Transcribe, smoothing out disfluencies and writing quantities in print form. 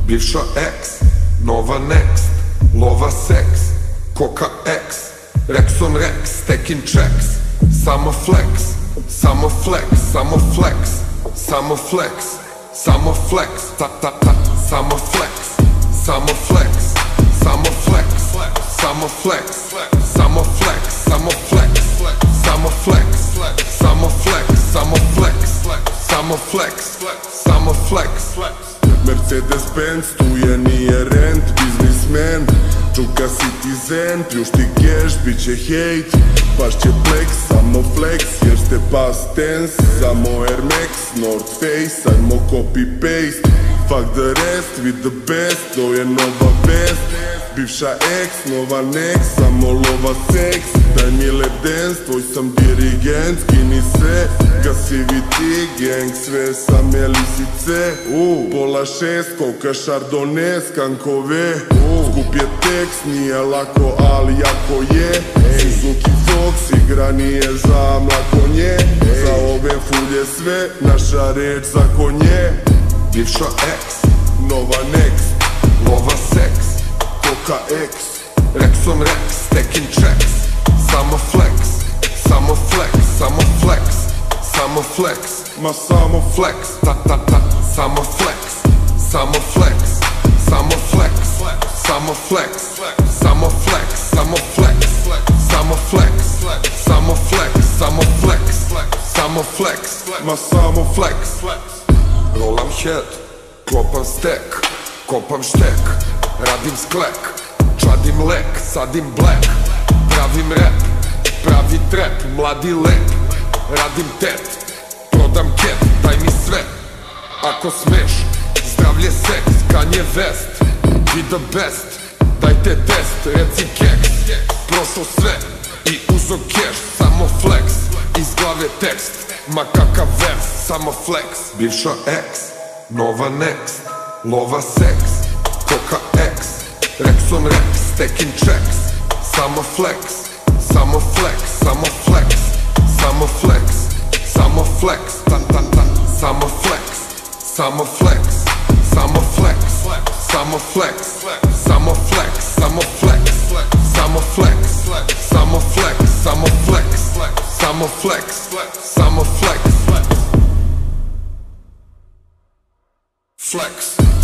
Bivša ex, nova next, lova seks, koka ex, Rex on Rex, stacking checks, samo flex, samo flex, samo flex, samo flex, samo flex, ta ta ta, samo flex, samo flex, samo flex, samo flex, samo flex, samo flex, samo flex, samo flex, samo flex, samo flex, samo flex. Mercedes-Benz, tu je nije rent, biznismen, čuka Citizen, pljušti cash, bit će hejt, baš će plex, samo flex, jer ste past tense, samo Air Max, North Face, ajmo copy-paste, fuck the rest, with the best, to je nova vest, bivša ex, nova next, samo lova seks, daj mi lap dance, tvoj sam dirigent, skini se, gasivi ti, gang, sve same lisice, pola šest, koka šardone, skankove, skup je tekst, nije lako, ali jako je, Suzuki Fox, igra nije za mlakonje, za ove fulje sve, naša reč za konje. Bivša ex, nova next, lova seks, koka ex, Rex on Rex, stacking checks, samo flex, samo flex, samo flex, samo flex, ma samo flex, ta ta ta, samo flex, samo flex, samo flex, samo flex, samo flex, samo flex, samo flex, samo flex, samo flex, samo flex, ma samo flex. Rolam head, klopam stek, kopam štek, radim sklek, čadim lek, sadim black, pravim rap, pravi trap, mladi lep, radim tet, prodam ket, daj mi sve, ako smeš, zdravlje seks, Kanye West, be the best, dajte test, reci keks, prošao sve i uzo cash, samo flex, iz glave tekst, ma kakav vers, samo flex. Bivša ex, nova next, lova seks, koka ex, Rex on Rex, stacking checks, samo flex, samo flex, samo flex, samo flex, samo flex, ta ta ta, samo flex, samo flex, samo flex, samo flex, samo flex, samo flex, samo flex, samo flex, samo flex, samo flex, samo flex, flex.